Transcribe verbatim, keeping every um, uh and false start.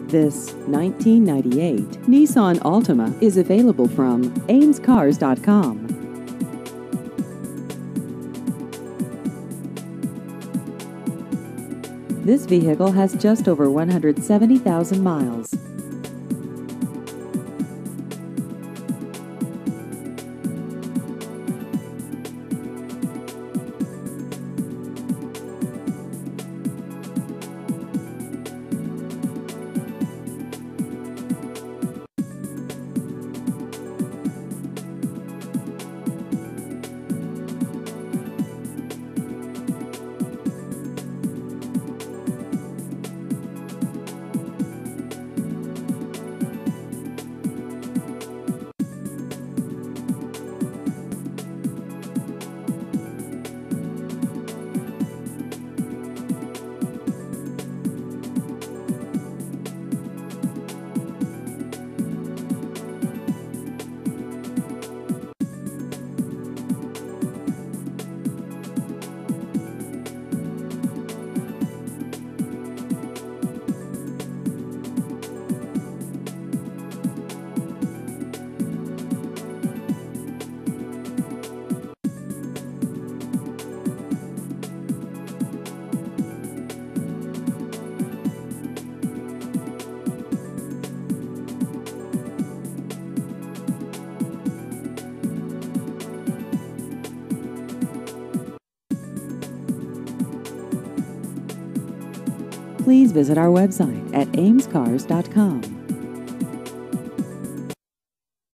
This nineteen ninety-eight Nissan Altima is available from ames cars dot com. This vehicle has just over one hundred seventy thousand miles. Please visit our website at ames cars dot com.